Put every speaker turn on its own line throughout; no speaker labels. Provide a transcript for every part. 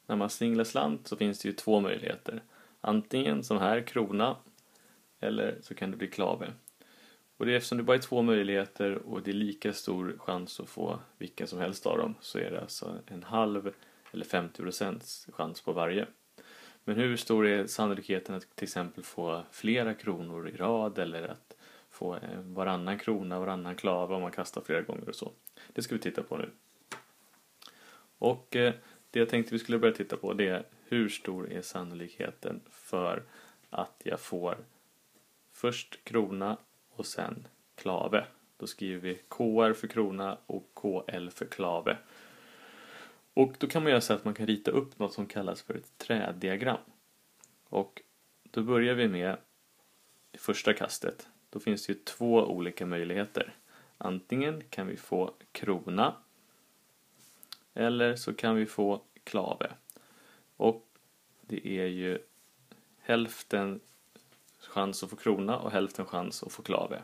när man singlar slant så finns det ju två möjligheter. Antingen som här, krona, eller så kan det bli klave. Och det är eftersom det bara är två möjligheter och det är lika stor chans att få vilken som helst av dem, så är det alltså en halv eller 50% chans på varje. Men hur stor är sannolikheten att till exempel få flera kronor i rad eller att få varannan krona, varannan klave om man kastar flera gånger och så? Det ska vi titta på nu. Och det jag tänkte vi skulle börja titta på, det är hur stor är sannolikheten för att jag får först krona och sen klave. Då skriver vi KR för krona och KL för klave. Och då kan man göra så att man kan rita upp något som kallas för ett träddiagram. Och då börjar vi med första kastet. Då finns det ju två olika möjligheter. Antingen kan vi få krona eller så kan vi få klave. Och det är ju hälften chans att få krona och hälften chans att få klave.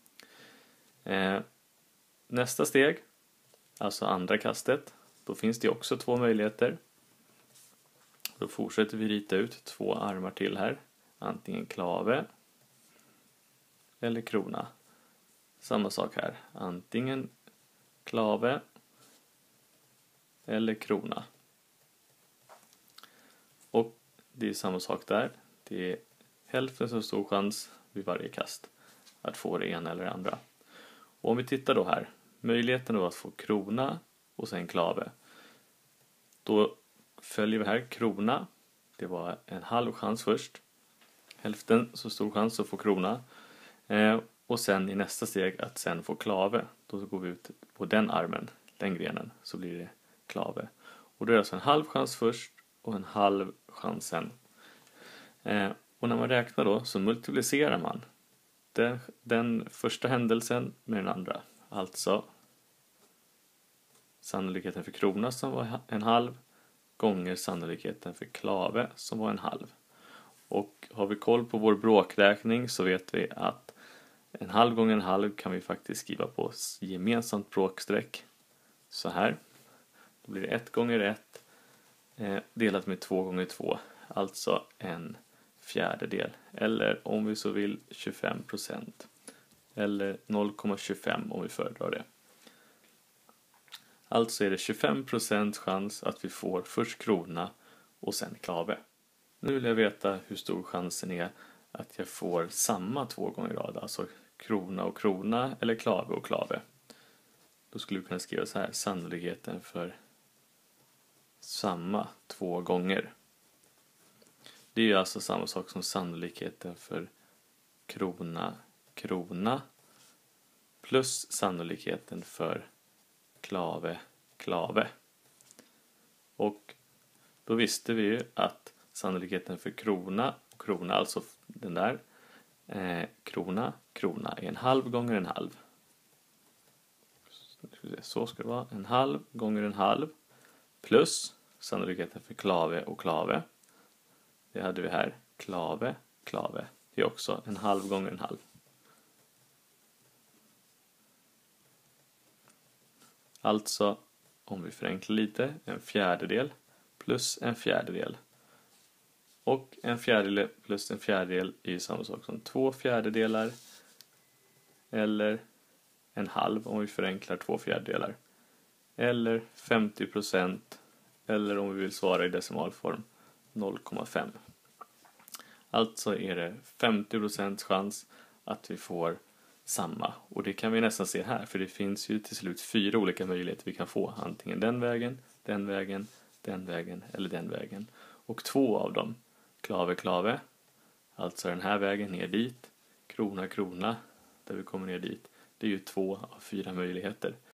Nästa steg, alltså andra kastet, då finns det också två möjligheter. Då fortsätter vi rita ut två armar till här. Antingen klave eller krona. Samma sak här. Antingen klave eller krona. Och det är samma sak där. Det är hälften så stor chans vid varje kast att få det ena eller det andra. Och om vi tittar då här. Möjligheten då att få krona och sen klave. Då följer vi här krona. Det var en halv chans först. Hälften så stor chans att få krona. Och sen i nästa steg att sen få klave. Då går vi ut på den armen, den grenen, så blir det klave. Och då är det alltså en halv chans först och en halv chans sen. Och när man räknar då så multiplicerar man den första händelsen med den andra. Alltså sannolikheten för krona som var en halv gånger sannolikheten för klave som var en halv. Och har vi koll på vår bråkräkning så vet vi att en halv gånger en halv kan vi faktiskt skriva på gemensamt bråksträck. Så här. Då blir det 1 gånger 1 delat med 2 gånger 2. Alltså en fjärdedel. Eller om vi så vill 25%. Eller 0,25 om vi föredrar det. Alltså är det 25% chans att vi får först krona och sen klave. Nu vill jag veta hur stor chansen är att jag får samma 2 gånger i rad. Alltså krona och krona eller klave och klave. Då skulle vi kunna skriva så här. Sannolikheten för samma 2 gånger. Det är ju alltså samma sak som sannolikheten för krona, krona. Plus sannolikheten för klave, klave. Och då visste vi ju att sannolikheten för krona, krona, alltså den där, krona, krona är en halv gånger en halv. Så ska det vara, en halv gånger en halv. Plus sannolikheten för klave och klave. Det hade vi här, klave, klave. Det är också en halv gånger en halv. Alltså, om vi förenklar lite, en fjärdedel plus en fjärdedel. Och en fjärdedel plus en fjärdedel är ju samma sak som 2 fjärdedelar. Eller en halv om vi förenklar 2 fjärdedelar. Eller 50%. Eller om vi vill svara i decimalform 0,5. Alltså är det 50% chans att vi får samma. Och det kan vi nästan se här. För det finns ju till slut 4 olika möjligheter vi kan få. Antingen den vägen, den vägen, den vägen eller den vägen. Och 2 av dem, klave, klave. Alltså den här vägen ner dit. Krona, krona. Där vi kommer ner dit. Det är ju 2 av 4 möjligheter.